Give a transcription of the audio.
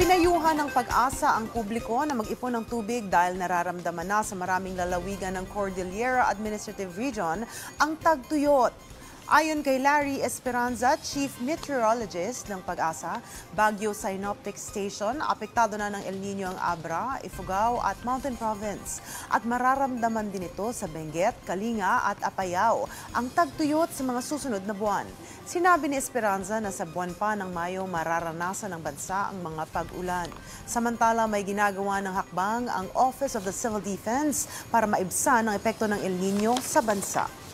Pinayuhan ng Pag-asa ang publiko na mag-ipon ng tubig dahil nararamdaman na sa maraming lalawigan ng Cordillera Administrative Region ang tagtuyot. Ayon kay Larry Esperanza, Chief Meteorologist ng Pag-asa, Baguio Synoptic Station, apektado na ng El Nino ang Abra, Ifugao at Mountain Province. At mararamdaman din ito sa Benguet, Kalinga at Apayao ang tagtuyot sa mga susunod na buwan. Sinabi ni Esperanza na sa buwan pa ng Mayo mararanasan ng bansa ang mga pag-ulan. Samantala may ginagawa ng hakbang ang Office of the Civil Defense para maibsan ang epekto ng El Nino sa bansa.